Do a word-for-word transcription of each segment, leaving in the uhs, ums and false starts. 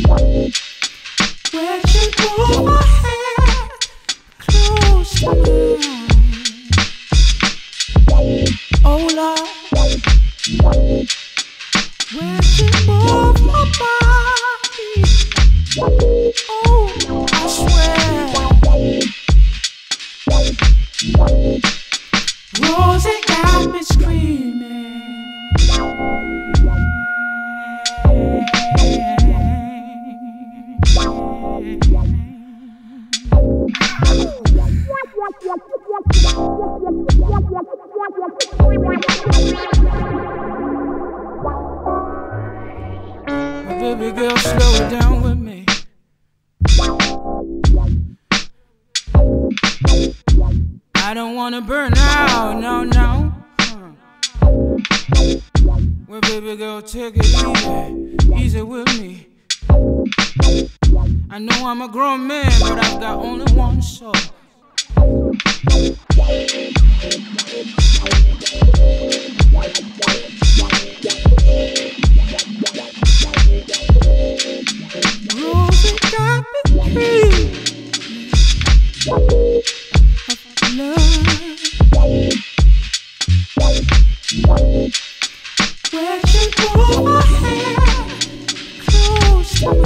Where she pulled my head close to mine. Oh Lord, where she moved my body. Oh, I swear, Rosie got me screaming. Baby girl, slow it down with me. I don't wanna burn out, no, no. Well, baby girl, take it easy, easy with me. I know I'm a grown man, but I've got only one soul. Rosie got me free of love. Where she pulled my hair close to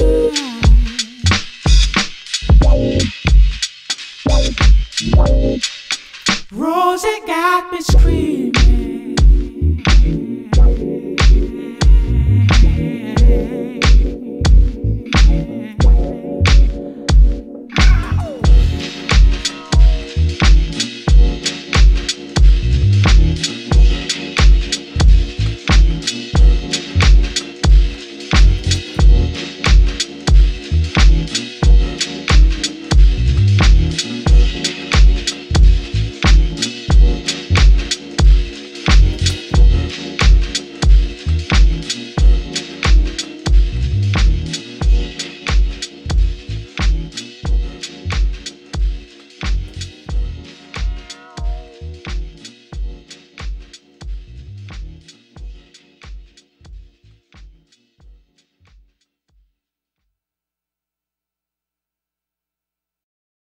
mine. Rosie got me screaming.